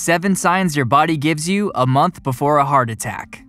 7 signs your body gives you a month before a heart attack.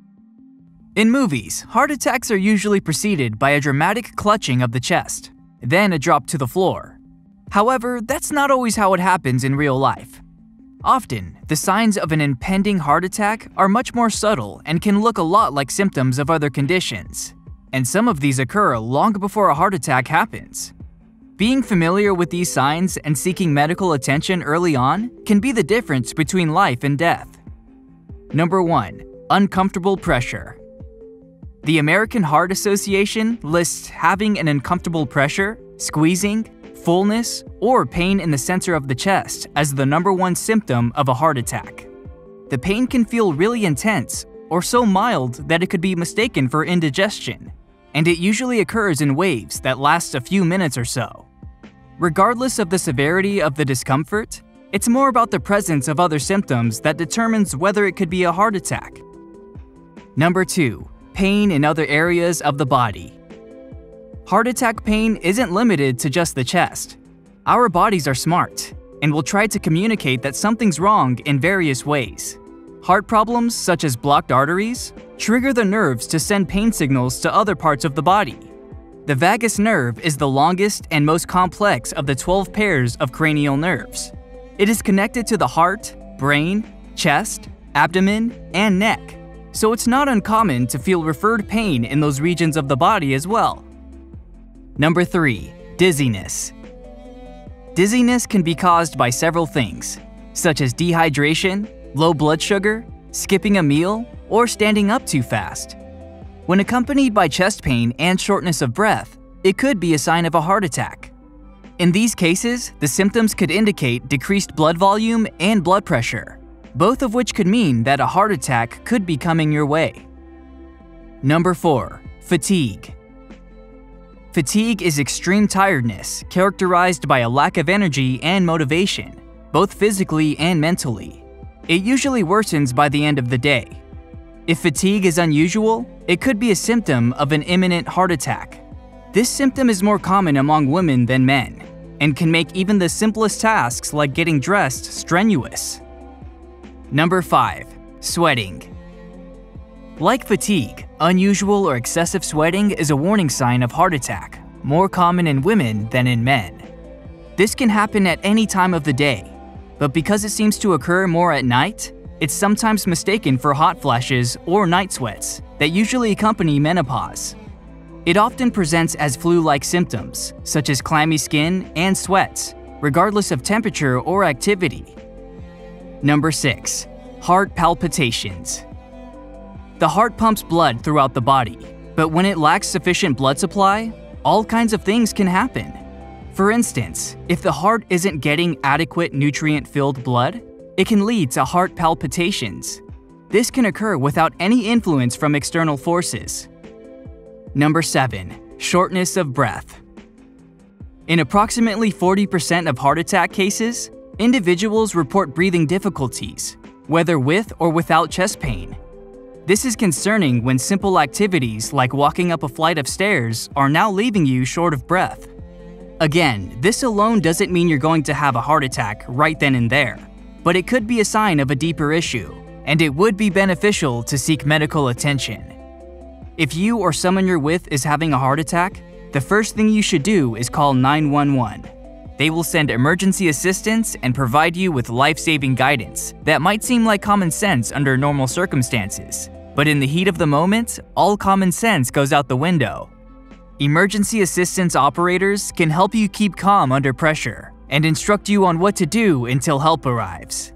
In movies, heart attacks are usually preceded by a dramatic clutching of the chest, then a drop to the floor. However, that's not always how it happens in real life. Often, the signs of an impending heart attack are much more subtle and can look a lot like symptoms of other conditions, and some of these occur long before a heart attack happens. Being familiar with these signs and seeking medical attention early on can be the difference between life and death. Number 1. Uncomfortable pressure. The American Heart Association lists having an uncomfortable pressure, squeezing, fullness, or pain in the center of the chest as the number 1 symptom of a heart attack. The pain can feel really intense or so mild that it could be mistaken for indigestion, and it usually occurs in waves that last a few minutes or so. Regardless of the severity of the discomfort, it's more about the presence of other symptoms that determines whether it could be a heart attack. Number 2. Pain in other areas of the body. Heart attack pain isn't limited to just the chest. Our bodies are smart and will try to communicate that something's wrong in various ways. Heart problems, such as blocked arteries, trigger the nerves to send pain signals to other parts of the body. The vagus nerve is the longest and most complex of the 12 pairs of cranial nerves. It is connected to the heart, brain, chest, abdomen, and neck, so it's not uncommon to feel referred pain in those regions of the body as well. Number 3. Dizziness. Dizziness can be caused by several things, such as dehydration, low blood sugar, skipping a meal, or standing up too fast. When accompanied by chest pain and shortness of breath, it could be a sign of a heart attack. In these cases, the symptoms could indicate decreased blood volume and blood pressure, both of which could mean that a heart attack could be coming your way. Number 4. Fatigue. Fatigue is extreme tiredness characterized by a lack of energy and motivation, both physically and mentally. It usually worsens by the end of the day. If fatigue is unusual, it could be a symptom of an imminent heart attack. This symptom is more common among women than men, and can make even the simplest tasks like getting dressed strenuous. Number 5. Sweating. Like fatigue, unusual or excessive sweating is a warning sign of heart attack, more common in women than in men. This can happen at any time of the day, but because it seems to occur more at night, it's sometimes mistaken for hot flashes or night sweats that usually accompany menopause. It often presents as flu-like symptoms, such as clammy skin and sweats, regardless of temperature or activity. Number 6. Heart palpitations. The heart pumps blood throughout the body, but when it lacks sufficient blood supply, all kinds of things can happen. For instance, if the heart isn't getting adequate nutrient-filled blood, it can lead to heart palpitations. This can occur without any influence from external forces. Number 7. Shortness of breath. In approximately 40% of heart attack cases, individuals report breathing difficulties, whether with or without chest pain. This is concerning when simple activities like walking up a flight of stairs are now leaving you short of breath. Again, this alone doesn't mean you're going to have a heart attack right then and there, but it could be a sign of a deeper issue, and it would be beneficial to seek medical attention. If you or someone you're with is having a heart attack, the first thing you should do is call 911. They will send emergency assistance and provide you with life-saving guidance that might seem like common sense under normal circumstances, but in the heat of the moment, all common sense goes out the window. Emergency assistance operators can help you keep calm under pressure and instruct you on what to do until help arrives.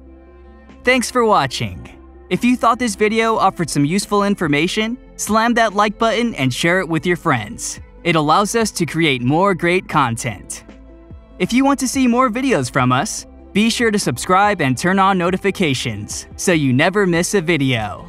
Thanks for watching. If you thought this video offered some useful information, slam that like button and share it with your friends. It allows us to create more great content. If you want to see more videos from us, be sure to subscribe and turn on notifications so you never miss a video.